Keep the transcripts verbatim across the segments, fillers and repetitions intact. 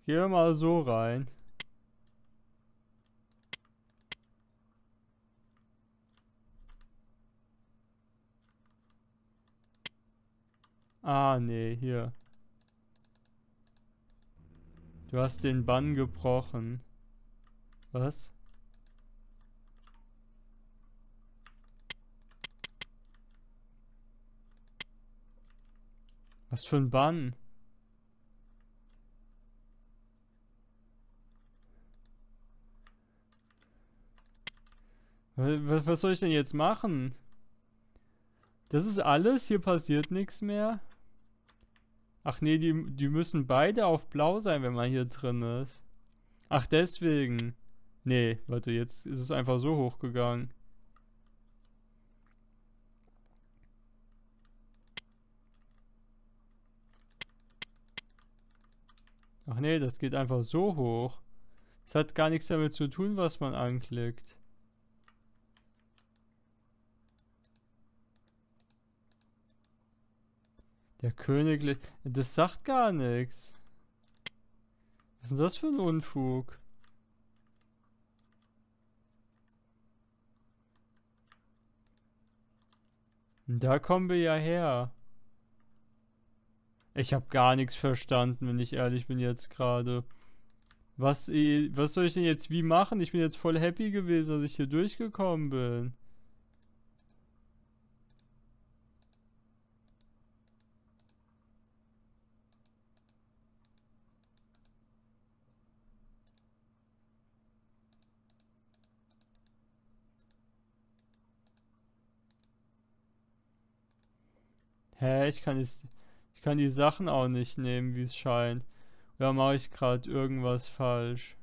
Gehen wir mal so rein. Ah, nee, hier. Du hast den Bann gebrochen. Was? Was für ein Bann? Was, was soll ich denn jetzt machen? Das ist alles? Hier passiert nichts mehr? Ach nee, die, die müssen beide auf blau sein, wenn man hier drin ist. Ach, deswegen. Nee, warte, jetzt ist es einfach so hochgegangen. Ach nee, das geht einfach so hoch. Das hat gar nichts damit zu tun, was man anklickt. Der Königlich... Das sagt gar nichts. Was ist denn das für ein Unfug? Und da kommen wir ja her. Ich habe gar nichts verstanden, wenn ich ehrlich bin jetzt gerade. Was, eh- was soll ich denn jetzt wie machen? Ich bin jetzt voll happy gewesen, dass ich hier durchgekommen bin. Hä, ich kann jetzt, ich kann die Sachen auch nicht nehmen, wie es scheint. Oder mache ich gerade irgendwas falsch?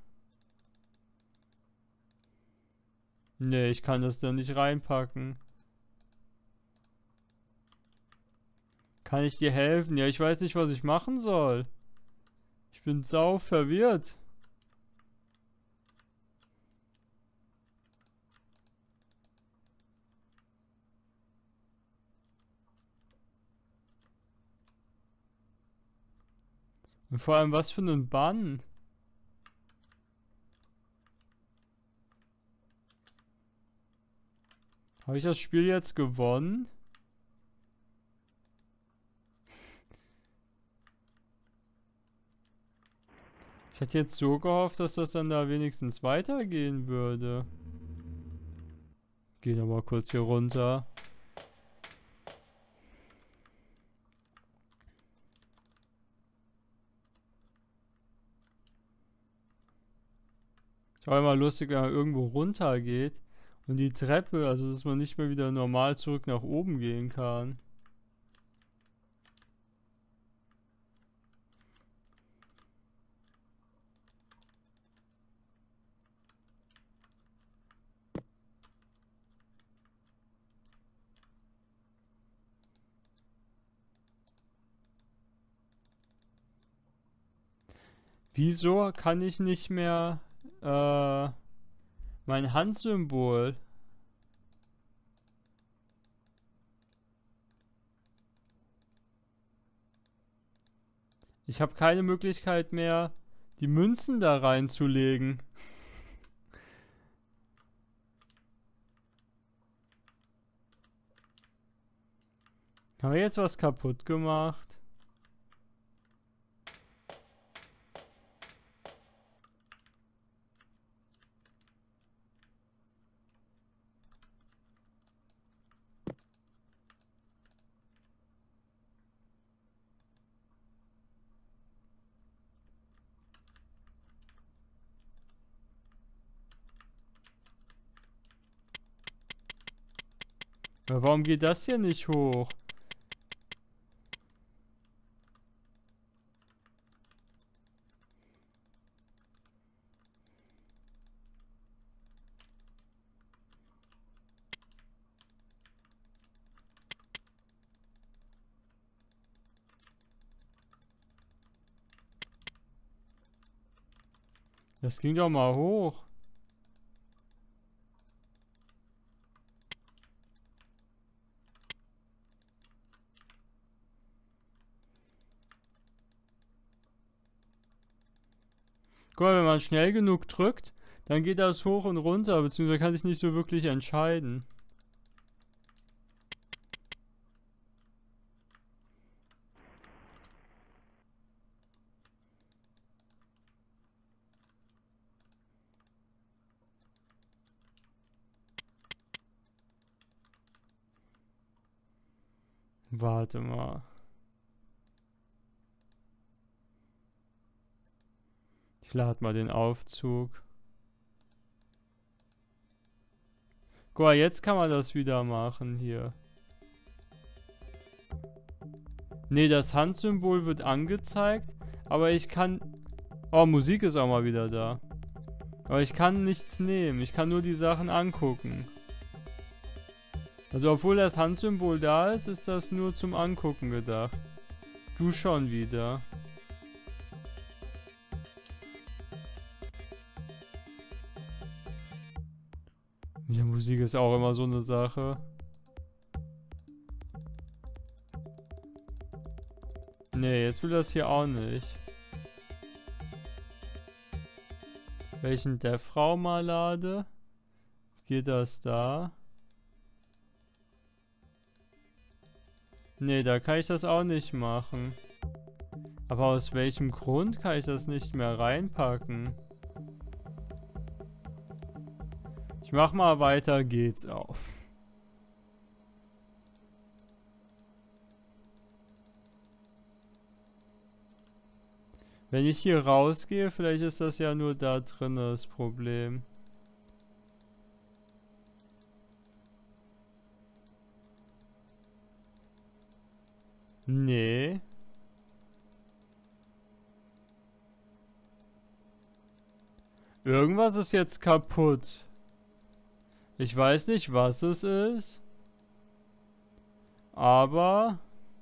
Nee, ich kann das da nicht reinpacken. Kann ich dir helfen? Ja, ich weiß nicht, was ich machen soll. Ich bin sau verwirrt. Und vor allem, was für einen Bann. Habe ich das Spiel jetzt gewonnen? Ich hätte jetzt so gehofft, dass das dann da wenigstens weitergehen würde. Geh nochmal kurz hier runter. Ist auch immer lustig, wenn man irgendwo runter geht und die Treppe, also dass man nicht mehr wieder normal zurück nach oben gehen kann. Wieso kann ich nicht mehr äh, mein Handsymbol? Ich habe keine Möglichkeit mehr, die Münzen da reinzulegen. Haben wir jetzt was kaputt gemacht? Aber warum geht das hier nicht hoch? Das ging doch mal hoch. Guck mal, wenn man schnell genug drückt, dann geht das hoch und runter, beziehungsweise kann sich nicht so wirklich entscheiden. Warte mal. Ich lade mal den Aufzug. Guck mal, jetzt kann man das wieder machen hier. Ne, das Handsymbol wird angezeigt, aber ich kann... Oh, Musik ist auch mal wieder da. Aber ich kann nichts nehmen, ich kann nur die Sachen angucken. Also obwohl das Handsymbol da ist, ist das nur zum Angucken gedacht. Du schon wieder. Die Musik ist auch immer so eine Sache. Nee, jetzt will das hier auch nicht. Welchen Death-Raum mal lade? Geht das da? Nee, da kann ich das auch nicht machen. Aber aus welchem Grund kann ich das nicht mehr reinpacken? Ich mach mal weiter geht's auf. Wenn ich hier rausgehe, vielleicht ist das ja nur da drin das Problem. Nee. Irgendwas ist jetzt kaputt. Ich weiß nicht, was es ist. Aber...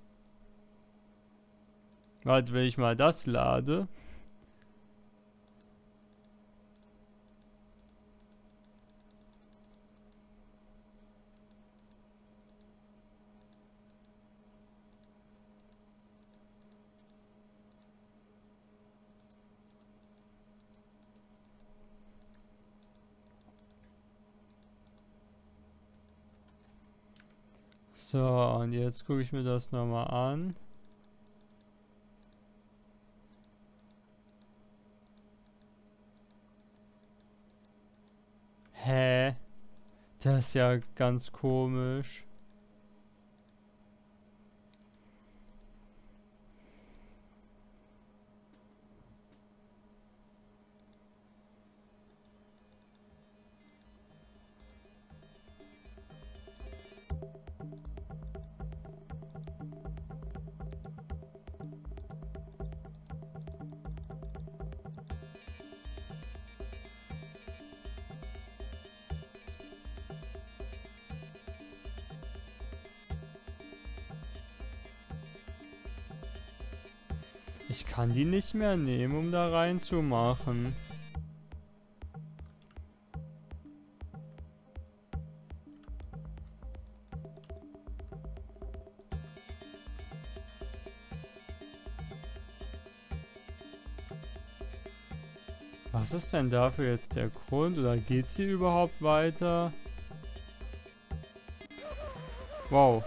Warte, wenn ich mal das lade. So, und jetzt gucke ich mir das nochmal an. Hä? Das ist ja ganz komisch. Ich kann die nicht mehr nehmen, um da reinzumachen. Was ist denn dafür jetzt der Grund? Oder geht's hier überhaupt weiter? Wow.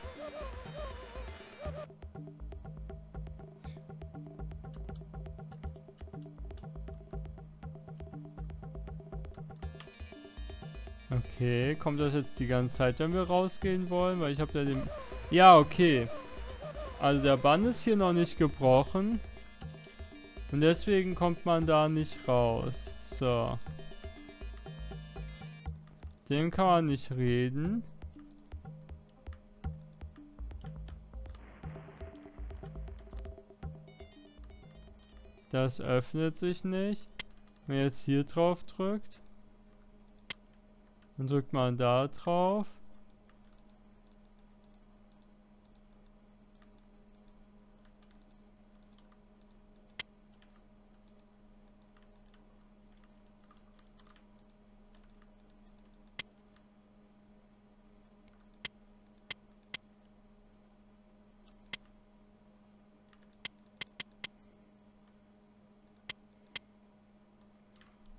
Okay, kommt das jetzt die ganze Zeit, wenn wir rausgehen wollen? Weil ich habe ja den... Ja, okay. Also der Bann ist hier noch nicht gebrochen. Und deswegen kommt man da nicht raus. So. Dem kann man nicht reden. Das öffnet sich nicht. Wenn man jetzt hier drauf drückt. Dann drückt man da drauf.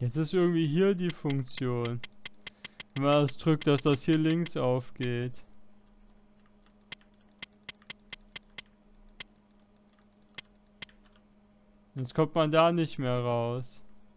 Jetzt ist irgendwie hier die Funktion. Wenn man das drückt, dass das hier links aufgeht. Jetzt kommt man da nicht mehr raus.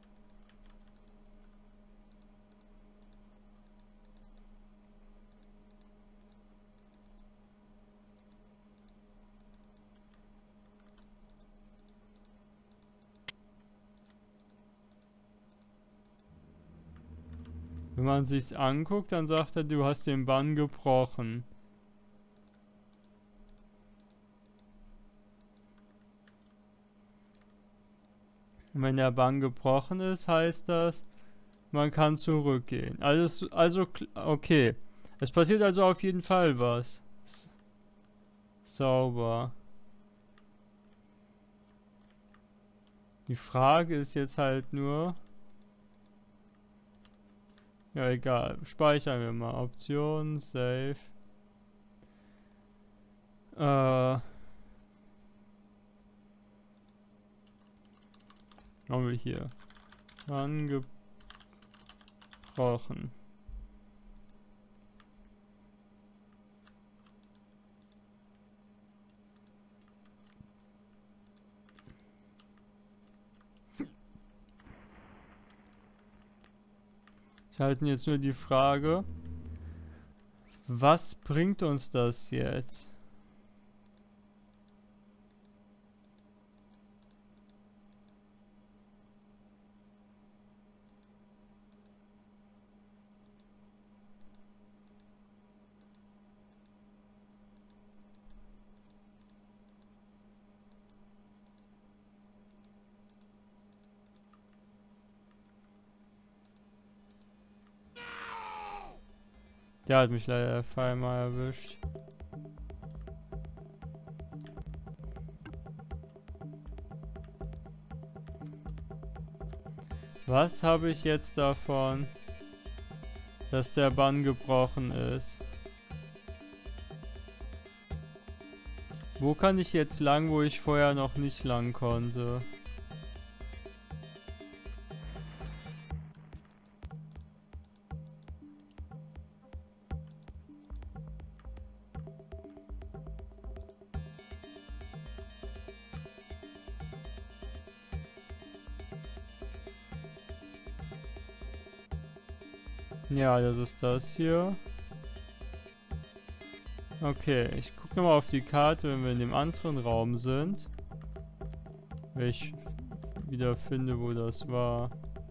Wenn man sich's anguckt, dann sagt er, du hast den Bann gebrochen. Und wenn der Bann gebrochen ist, heißt das, man kann zurückgehen. Alles, also, okay. Es passiert also auf jeden Fall was. S- Sauber. Die Frage ist jetzt halt nur... Ja, egal. Speichern wir mal. Optionen, Save. Äh. Haben wir hier. Angebrochen. Ich halte jetzt nur die Frage, was bringt uns das jetzt? Der hat mich leider zweimal erwischt. Was habe ich jetzt davon, dass der Bann gebrochen ist? Wo kann ich jetzt lang, wo ich vorher noch nicht lang konnte? Ja, das ist das hier. Okay, ich gucke nochmal auf die Karte, wenn wir in dem anderen Raum sind. Wenn ich wieder finde, wo das war.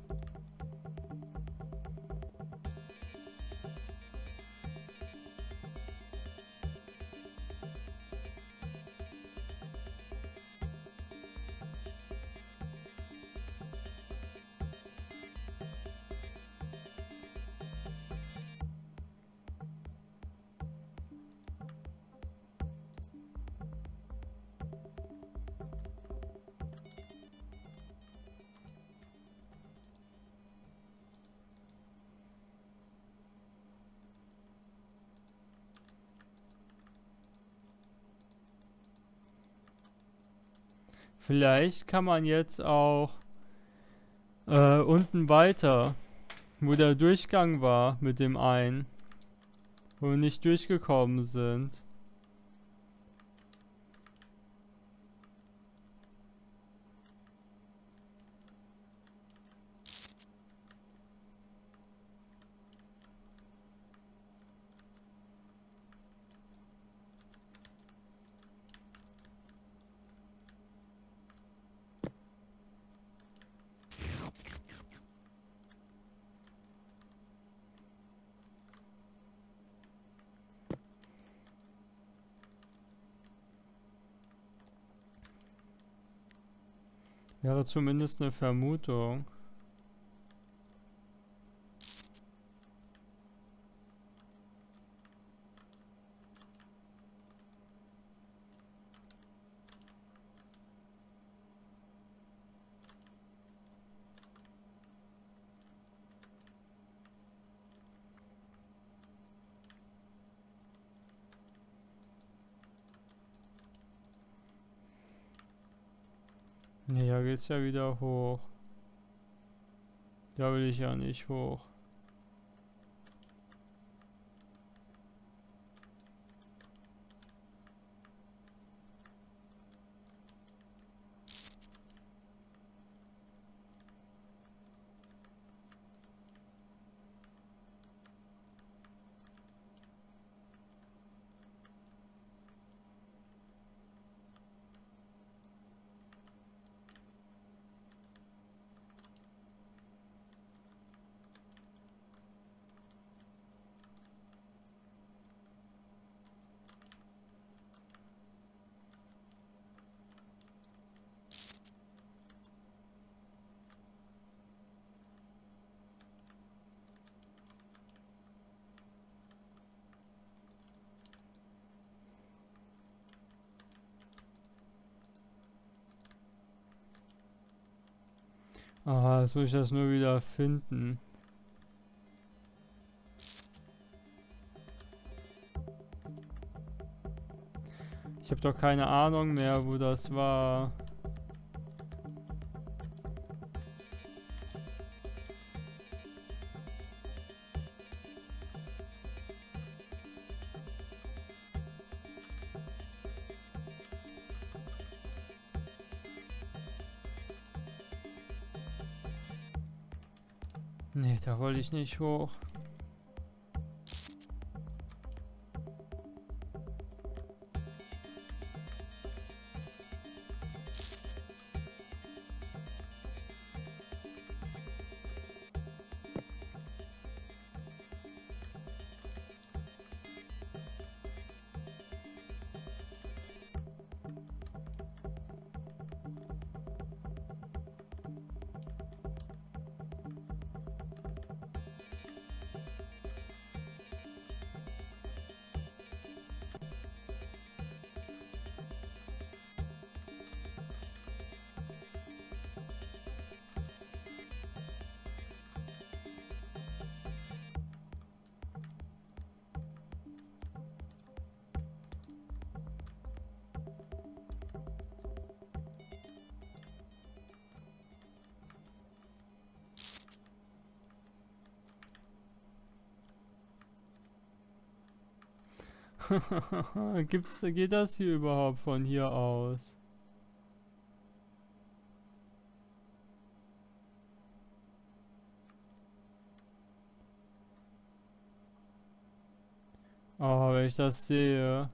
Vielleicht kann man jetzt auch äh, unten weiter, wo der Durchgang war mit dem einen, wo wir nicht durchgekommen sind. Wäre zumindest eine Vermutung. Ja, geht's ja wieder hoch. Da will ich ja nicht hoch. Ah, jetzt muss ich das nur wieder finden. Ich habe doch keine Ahnung mehr, wo das war. Nee, da wollte ich nicht hoch. Gibt's, geht das hier überhaupt von hier aus? Oh, wenn ich das sehe.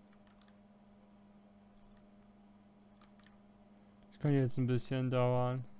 Das kann jetzt ein bisschen dauern.